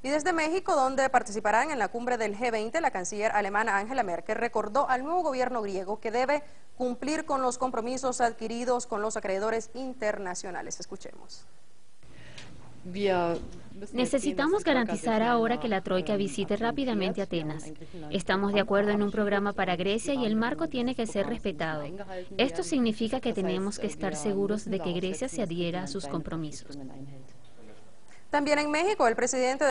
Y desde México, donde participarán en la cumbre del G20, la canciller alemana Angela Merkel recordó al nuevo gobierno griego que debe cumplir con los compromisos adquiridos con los acreedores internacionales. Escuchemos. Necesitamos garantizar ahora que la Troika visite rápidamente Atenas. Estamos de acuerdo en un programa para Grecia y el marco tiene que ser respetado. Esto significa que tenemos que estar seguros de que Grecia se adhiera a sus compromisos. También en México, el presidente